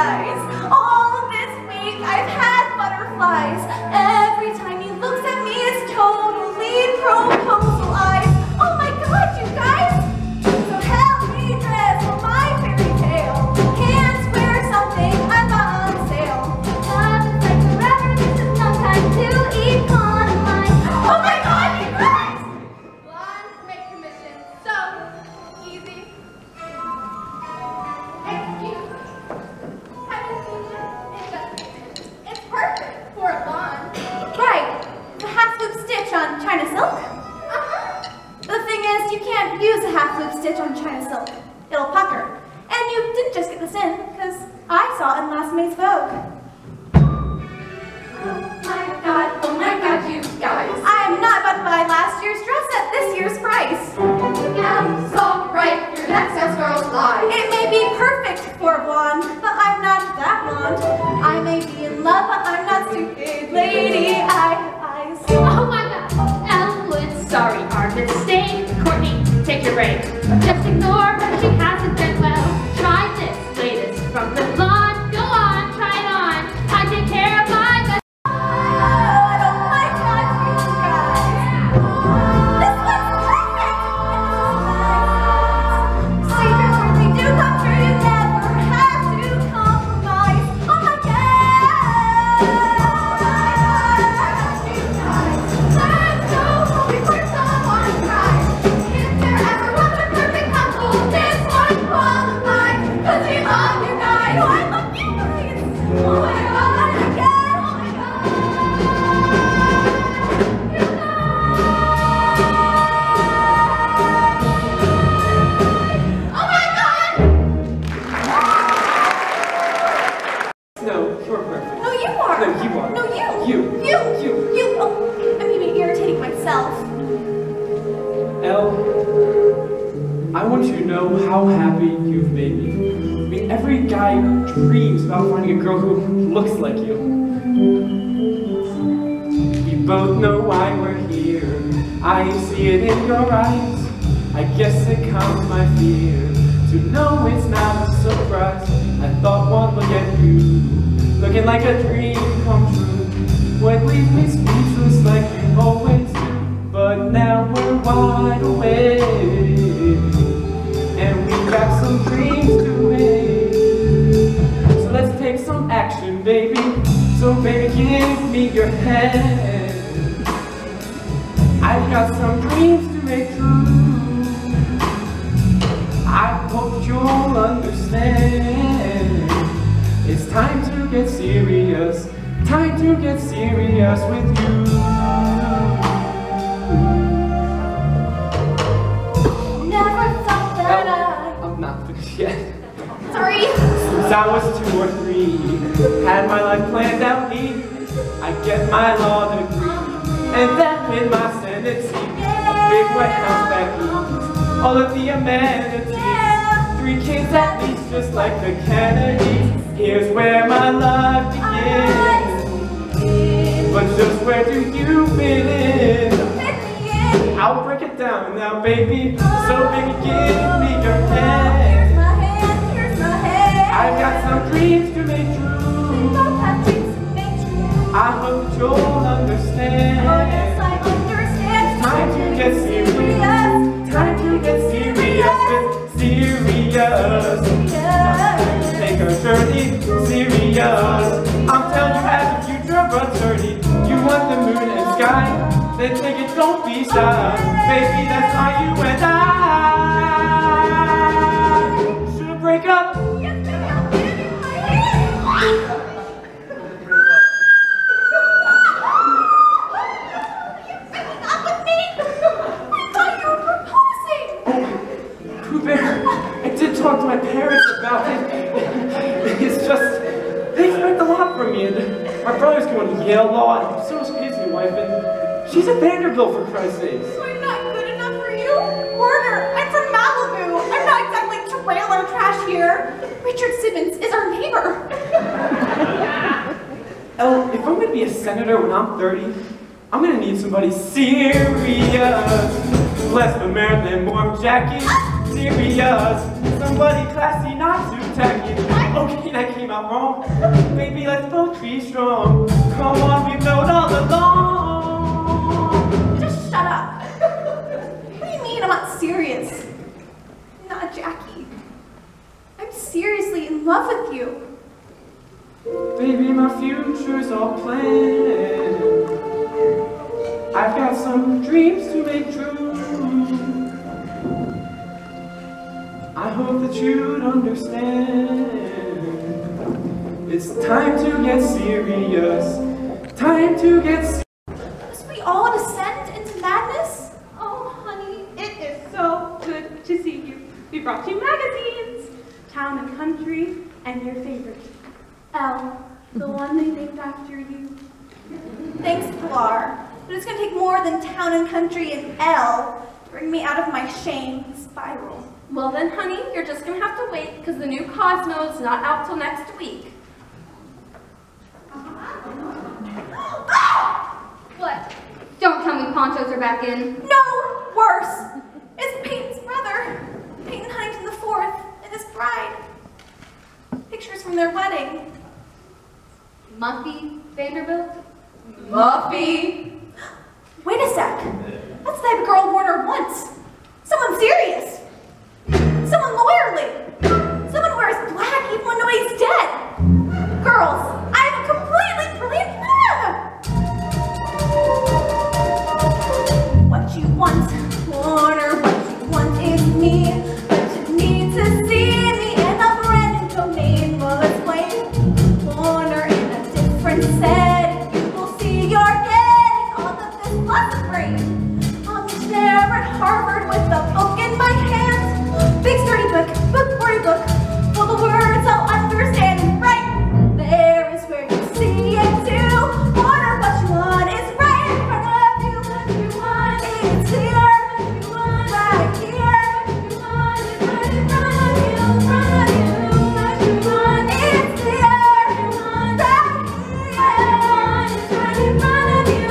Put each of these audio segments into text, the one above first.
guys. All this week I've had butterflies. Every time he looks at me, it's totally proposal eyes. Oh my God, you guys! So help me dress for my fairy tale. Can't wear something I'm not on sale. Love is like forever, this is no time to economize. Oh my God, you guys! Blondes make commission so easy. Excuse me. Have you seen it? It's perfect for a blonde. Right, the half loop stitch on China silk. The thing is, you can't use a half loop stitch on China silk. It'll pucker. And you didn't just get this in, because I saw it in last May's Vogue. Oh my God, you guys. I am not about to buy last year's dress at this year's price. Yeah, so right, your next sales girl's lie. It may be perfect for a blonde, but I'm not that blonde. I may be in love, but I'm not stupid, lady. I have eyes. Oh my God, Elwood, sorry, our mistake. Courtney, take your break. Just ignore her, she hasn't been well. Try this latest from the blonde. Go on, try it on. I take care of my Oh my God, you guys. This looks perfect. And this is nice. Secrets really do come true. You never have to compromise. Oh my God. Let's go before someone cries. If there ever was a perfect couple, this one qualifies. 'Cause we love you guys. Oh, I love you guys. Oh my God. No, you're perfect. No, you are. No, you are. No, you. You. You. Oh, I'm even irritating myself. Elle, I want you to know how happy you've made me. I mean, every guy dreams about finding a girl who looks like you. We both know why we're here. I see it in your eyes. I guess it calms my fear to know it's not a surprise. I thought one look at you, looking like a dream come true, would leave me speechless like you always do. But now we're wide awake, and we got some dreams to make. So let's take some action, baby. So baby, give me your hand. I've got some dreams to make true. I hope you'll understand. It's time to get serious. Time to get serious with you. Never thought that I'm not finished yet. Sorry. Since I was 2 or 3, had my life planned out neat. I get my law degree, and then in my Senate seat, a big White House back east, all of the amenities, 3 kids at least, just like the Kennedys. Here's where my life begins, but just where do you fit in? I'll break it down now, baby. So baby, give me your hand. Here's my hand. I've got some dreams to make true. Both have dreams to make true. I hope that you'll understand. Oh yes, I understand. Time to get serious. Time to get serious with serious. Take our journey serious. I'm telling you as a future attorney, you want the moon and sky, then take it, don't be shy. Baby, that's how you and I should break up. Yes, baby, I'm getting my hand. Not with me. I thought you were proposing. Pooh Bear, I did talk to my parents about it. It's just, they expect a lot from me, and my brother's going to Yale Law, and so is Paisley's wife, and she's at Vanderbilt, for Christ's sakes. So I'm not good enough for you? Warner, I'm from Malibu. I'm not exactly trailer trash here. Richard Simmons is our neighbor. Elle, if I'm going to be a senator when I'm 30, I'm going to need somebody serious. Less of a Marilyn Monroe jacket. Serious. Somebody classy, not too tacky. Okay, that came out wrong. Baby, let's both be strong. Come on, we've known all along. Just shut up. What do you mean I'm not serious? Not Jackie. I'm seriously in love with you. Baby, my future's all planned. I've got some dreams to make true. I hope that you'd understand. It's time to get serious. Time to get serious. Must we all descend into madness? Oh, honey, it is so good to see you. We brought you magazines, Town and Country, and your favorite, Elle, the one they named after you. Thanks, Pilar. But it's gonna take more than Town and Country and Elle to bring me out of my shame spiral. Well then, honey, you're just gonna have to wait because the new Cosmo's not out till next week. What? Don't tell me ponchos are back in. No, worse. It's Peyton's brother, Peyton Huntington IV, and his bride. Pictures from their wedding. Muffy Vanderbilt? Muffy. Wait a sec. That's the type of girl Warner wants. Someone serious. Someone lawyerly. Someone who wears black even when nobody's dead. Girls, I have a completely brilliant plan. What you want, Warner, what you want is me. But you need to see me in a brand new domain. Well, let's play Warner in a different setting. You will see you're getting all of this plus brain. I'm there at Harvard with a book in my hand. Big sturdy book, book-wordy book, full of words I'll understand. Right there is where you see it too. Warner, what you want is right in front of you. What you want is here. What you want right here. What you want is right in front of you. What you want is here. What you want right here. What you want is right in front of you.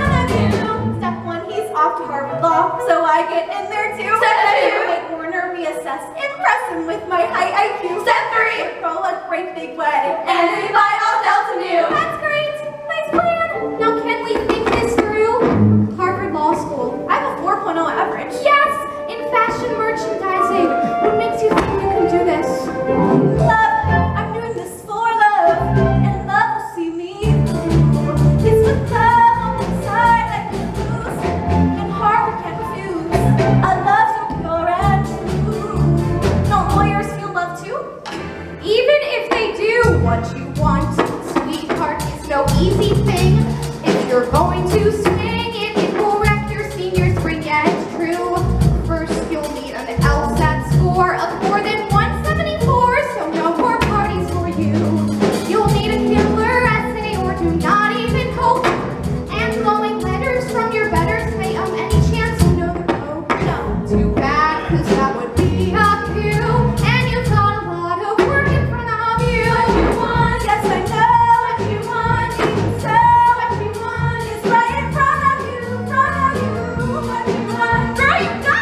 Step 1, he's off to Harvard Law, so I get in there too. Step 2, make Warner reassess. Impress him with my high IQ. Step 3, throw a great big wedding and invite all Delta New. That's great. Nice plan. Now can we think this through? Harvard Law School. I have a 4.0 average. Yes! In fashion merchandising. What makes you think you can do this? Love. I'm doing this for love. And love will see me through. It's with love on the side I can lose. And Harvard can't refuse. A love so pure and true. Don't lawyers feel love too? Even if they do, what you want, sweetheart, is no easy thing. If you're going to swing it, it will wreck your senior spring, yeah, it's true. First, you'll need an LSAT score of more than 174, so no more parties for you. You'll need a killer essay or do not even hope. And glowing letters from your betters say, any chance you know the code? No, too bad, cause that would be a cue. And you've got a lot of work in front of you. What you want, yes I know. What you want, even so. What you want is right in front of you. What you want, Great, go!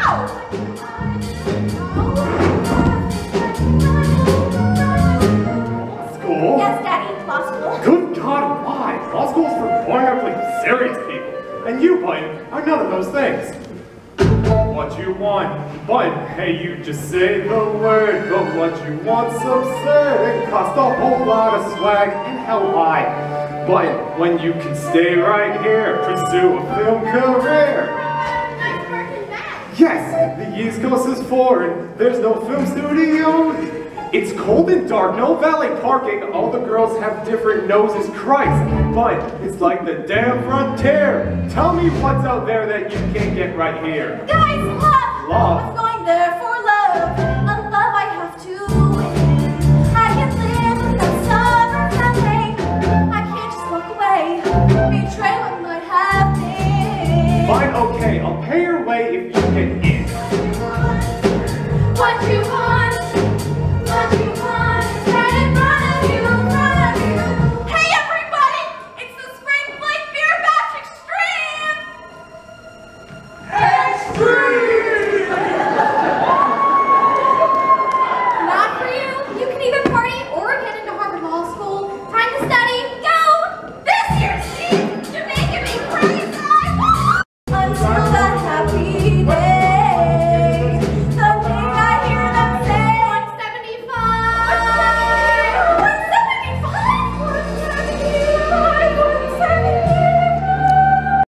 School? Yes, Daddy, law school. Good God, why? Law school's for boilerplate serious people. And you, Bud, are none of those things. What you want, Bud, hey, you just say the word. But what you want's absurd. Cost a whole lot of swag, and hell why? But when you can stay right here, pursue a film career. Nice work in that. Yes, the East Coast is foreign. There's no film studio. It's cold and dark, no valet parking. All the girls have different noses, Christ. But it's like the damn frontier. Tell me what's out there that you can't get right here. Guys, love. Love. What's going there for